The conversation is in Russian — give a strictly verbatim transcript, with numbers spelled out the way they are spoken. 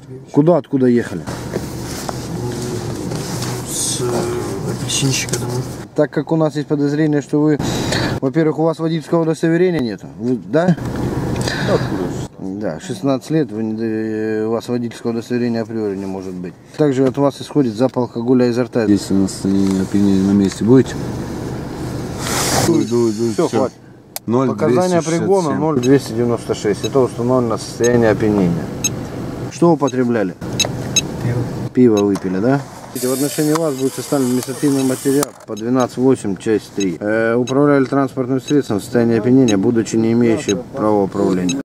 Сергеевич. Куда, откуда ехали? С апельсинщика домой. Так как у нас есть подозрение, что вы, во-первых, у вас водительского удостоверения нету, вы, да? Да, шестнадцать лет, вы, у вас водительского удостоверения априори не может быть. Также от вас исходит запах алкоголя изо рта. Если на состоянии опьянения на месте будете? Дуй, дуй, дуй, все, все. хватит. ноль Показания двести шестьдесят семь. пригона ноль двести девяносто шесть. Это установлено состояние опьянения. Что употребляли? Пиво. Пиво выпили, да? В отношении вас будет составлен административный материал по двенадцать восемь, часть три. Э, управляли транспортным средством в состоянии опьянения, будучи не имеющим права управления.